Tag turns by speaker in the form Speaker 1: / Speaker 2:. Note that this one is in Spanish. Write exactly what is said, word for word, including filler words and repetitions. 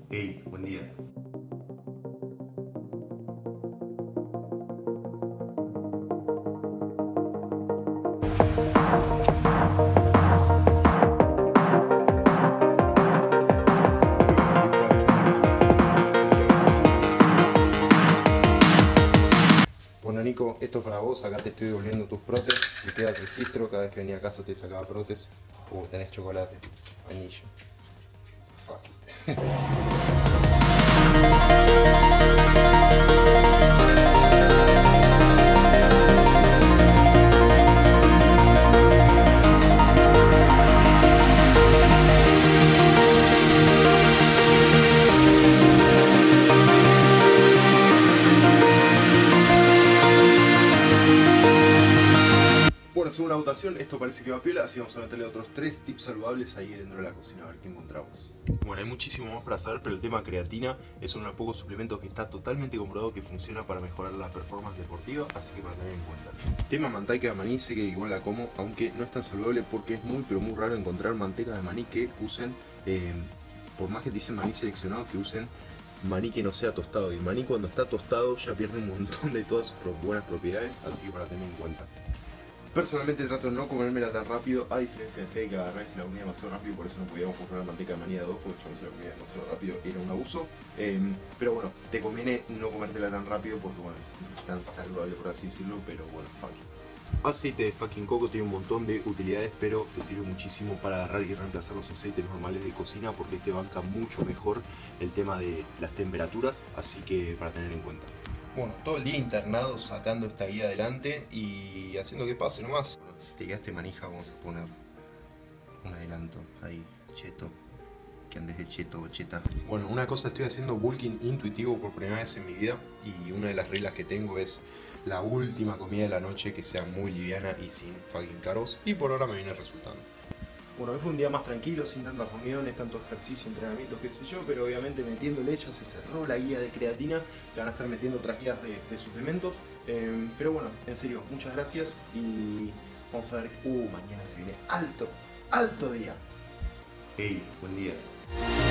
Speaker 1: Hey, buen día. Bueno, Nico, esto es para vos. Acá te estoy devolviendo tus protes. Te queda el registro. Cada vez que venía a casa te sacaba protes. Uh, tenés chocolate, anillo. Fuck it. Bueno, según la votación, esto parece que va piola, así vamos a meterle otros tres tips saludables ahí dentro de la cocina, a ver qué encontramos. Bueno, hay muchísimo más para saber, pero el tema creatina es uno de los pocos suplementos que está totalmente comprobado que funciona para mejorar la performance deportiva, así que para tener en cuenta. Tema manteca de maní, sé que igual la como, aunque no es tan saludable porque es muy pero muy raro encontrar manteca de maní que usen, eh, por más que te dicen maní seleccionado, que usen maní que no sea tostado. Y el maní cuando está tostado ya pierde un montón de todas sus buenas propiedades, así que para tener en cuenta. Personalmente trato de no comérmela tan rápido, a diferencia de Fede que agarré y se la comía demasiado rápido, por eso no podíamos comprar la manteca de maní a dos, porque yo se la comía demasiado rápido, era un abuso. Eh, pero bueno, te conviene no comértela tan rápido porque bueno, es tan saludable por así decirlo, pero bueno, fuck it. Aceite de fucking coco tiene un montón de utilidades, pero te sirve muchísimo para agarrar y reemplazar los aceites normales de cocina porque te banca mucho mejor el tema de las temperaturas, así que para tener en cuenta. Bueno, todo el día internado sacando esta guía adelante y haciendo que pase nomás. Bueno, si te quedaste manija vamos a poner un adelanto ahí, cheto. Que andes de cheto o cheta. Bueno, una cosa, estoy haciendo bulking intuitivo por primera vez en mi vida y una de las reglas que tengo es la última comida de la noche que sea muy liviana y sin fucking carbs, y por ahora me viene resultando. Bueno, hoy fue un día más tranquilo, sin tantas reuniones, tanto ejercicio, entrenamientos, qué sé yo, pero obviamente metiéndole ya se cerró la guía de creatina, se van a estar metiendo otras guías de, de suplementos, eh, pero bueno, en serio, muchas gracias y vamos a ver, uh, mañana se viene alto, alto día. Hey, buen día.